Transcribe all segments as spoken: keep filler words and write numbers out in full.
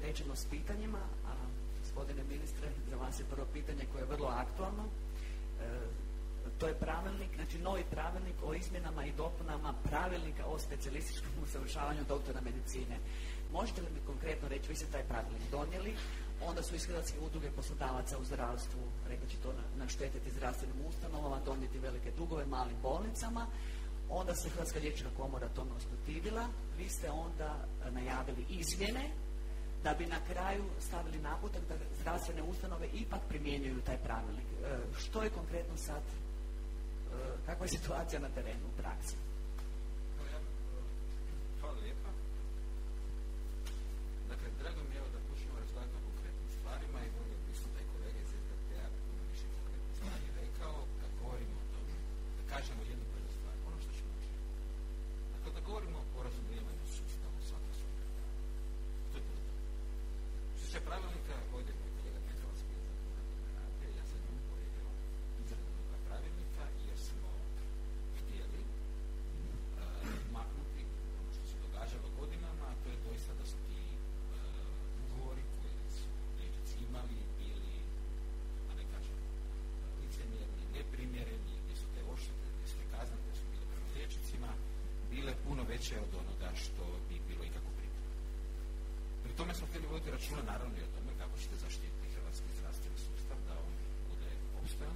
krećemo s pitanjima, a gospodine ministre, za vas je prvo pitanje koje je vrlo aktualno. E, to je pravilnik, znači novi pravilnik o izmjenama i dopunama pravilnika o specijalističkom usavršavanju doktora medicine. Možete li mi konkretno reći, vi ste taj pravilnik donijeli, onda su iz Hrvatske udruge poslodavaca u zdravstvu rekli će to naštetiti zdravstvenim ustanovama, donijeti velike dugove malim bolnicama, onda se Hrvatska liječnička komora tome usprotivila, vi ste onda najavili izmjene da bi na kraju stavili naputak da zdravstvene ustanove ipak primjenjuju taj pravilnik. E, što je konkretno sad, e, kakva je situacija na terenu u praksi? Hvala lijepa. Dakle, drago mi je da počnemo razgovarati o konkretnim stvarima i volio bih da je kolega iz S D P-a puno više konkretnih stvari rekao kad govorimo o tome, da kažemo jednu prvu stvar, ono što ćemo učiniti. Dakle, da govorimo o razumijevanju sustava u svakom svom kraju. To je prvo. Što će pravilnika, ovdje moj kolega Petrovac bio za radio, ja sam njemu povjerio izradu toga pravilnika jer smo htjeli uh, maknuti ono što se događalo godinama, a to je doista da su ti uh, ugovori koji su liječnici imali bili, da ne kažem, licemjerni, neprimjereni, gdje su te oštete, gdje su te kazne koje su bile prema liječnicima, bile puno veće od onoga što bi bilo ikako pripremljeno. Pri tome smo htjeli voditi računa naravno i o tome kako ćete zaštititi hrvatski zdravstveni sustav, da on bude opstojan.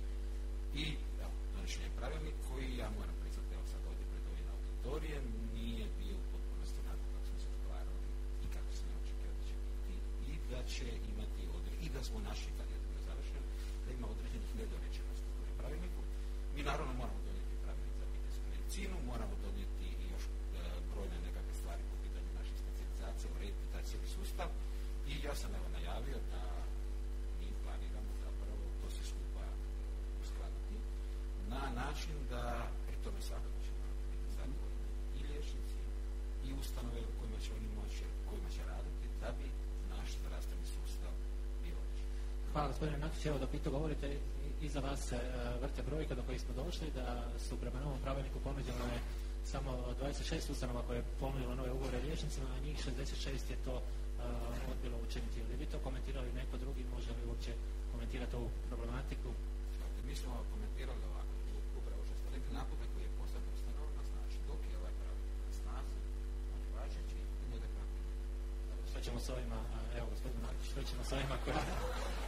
I evo, donošenje pravilnik koji, ja moram priznati, evo sad ovdje pred ovim auditorijem, nije bio u potpunosti onako kako smo se dogovarali i kako se ne očekio da će biti i da će imati određen, i da smo našli kad je to završeno, da ima određenih nedorečenosti u pravilniku. Mi naravno moramo donijeti pravilnik za obiteljsku medicinu, moramo donijeti i još e, brojne nekakve stvari po pitanju naših specijalizacija, urediti taj cijeli sustav i ja sam evo najavio da mi planiramo zapravo to se skupa uskladiti na način da pri tome svakako će biti zadovoljni i liječnici i ustanove u kojima će oni moći, kojima će raditi da bi naš zdravstveni sustav bio veći. Hvala gospodine Matić, evo dok vi to govorite, iza vas se vrte brojka do kojih smo došli, da su prema novom pravilniku ponuđeno je samo dvadeset šest ustanova koje je ponudilo nove ugovore liječnicima, a njih šezdeset šest je to uh, odbilo učiniti. Ili vi to komentirali neko drugi, može li uopće komentirati ovu problematiku? Dakle, mi smo komentirali ovako, upravo što ste rekli, naputak koji je posebno ustanovno, znači dok je ovaj pravilnik na snazi, on je važeći i njega kako. Što ćemo s ovima, evo gospodin Matić, što ćemo s ovima koji...